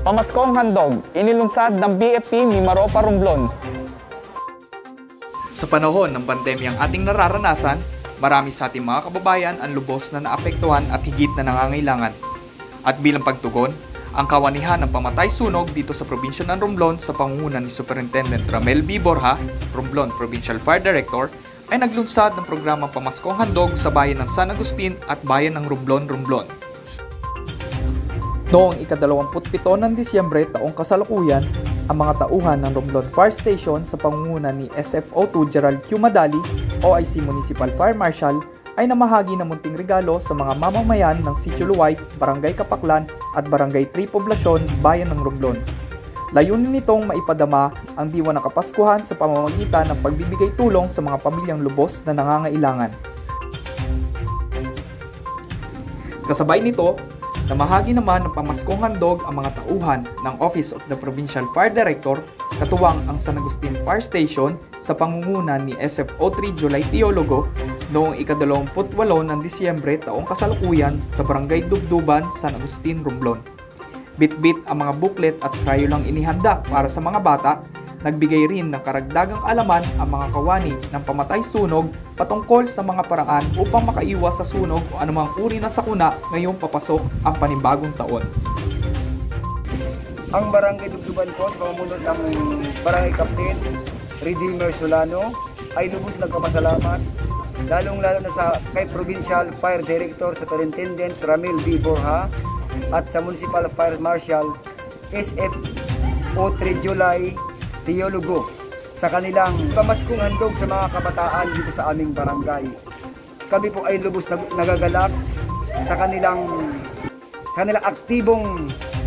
Pamaskong Handog, inilunsad ng BFP Mimaropa Romblon. Sa panahon ng pandemyang ating nararanasan, marami sa ating mga kababayan ang lubos na naapektuhan at higit na nangangailangan. At bilang pagtugon, ang kawanihan ng pamatay sunog dito sa probinsya ng Romblon sa pangunguna ni Superintendent Ramel B. Borja, Romblon Provincial Fire Director, ay naglunsad ng programang Pamaskong Handog sa bayan ng San Agustin at bayan ng Romblon. Noong ika-27 ng Disyembre taong kasalukuyan, ang mga tauhan ng Romblon Fire Station sa pangunguna ni SFO2 Gerald Q. Madali, OIC Municipal Fire Marshal, ay namahagi ng munting regalo sa mga mamamayan ng Sitio Luway, Barangay Kapaklan at Barangay 3 Poblasyon, bayan ng Romblon. Layunin nitong maipadama ang diwa ng Kapaskuhan sa pamamagitan ng pagbibigay tulong sa mga pamilyang lubos na nangangailangan. Kasabay nito, namahagi naman ng Pamaskong Handog ang mga tauhan ng Office of the Provincial Fire Director, katuwang ang San Agustin Fire Station sa pangunguna ni SFO3 July Teologo noong ika-28 ng Disyembre taong kasalukuyan sa Barangay Dubduban, San Agustin, Romblon. Bit-bit ang mga booklet at krayo lang inihanda para sa mga bata. Nagbigay rin ng karagdagang alaman ang mga kawani ng pamatay sunog patungkol sa mga paraan upang makaiwas sa sunog o anumang uri ng sakuna ngayong papasok ang panibagong taon. Ang Barangay Dubduban po sa pamumuno ng Barangay Captain Redeemer Solano ay lubos nagpapasalamat lalong-lalo na sa kay Provincial Fire Director Superintendent Ramel B. Borja at sa Municipal Fire Marshal SFO3 July Teologo sa kanilang pamaskong handog sa mga kabataan dito sa aming barangay. Kami po ay lubos nagagalak sa kanilang aktibong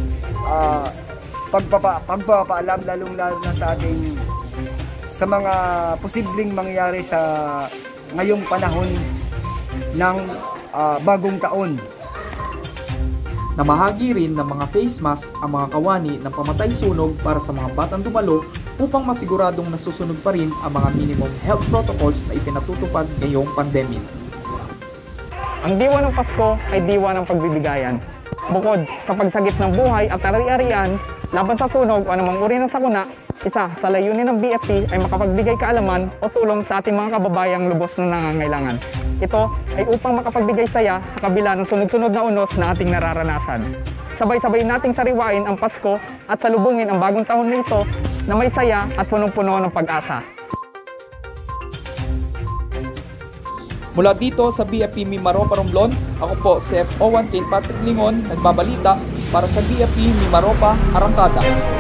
pagpapaalam lalong-lalo na sa ating sa mga posibleng mangyayari sa ngayong panahon ng bagong taon. Namahagi rin ng mga face mask ang mga kawani ng pamatay sunog para sa mga batang dumalo upang masiguradong nasusunod pa rin ang mga minimum health protocols na ipinatutupad ngayong pandemya. Ang diwa ng Pasko ay diwa ng pagbibigayan. Bukod sa pagsagip ng buhay at ari-arian laban sa sunog o anumang uri ng sakuna, isa sa layunin ng BFP ay makapagbigay kaalaman o tulong sa ating mga kababayang lubos na nangangailangan. Ito ay upang makapagbigay saya sa kabila ng sunod-sunod na unos na ating nararanasan. Sabay-sabay nating sariwain ang Pasko at salubungin ang bagong taon na ito na may saya at punong-puno ng pag-asa. Mula dito sa BFP Mimaropa Romblon, ako po si FO1 Patrick Lingon, nagbabalita para sa BFP Mimaropa Arangkada.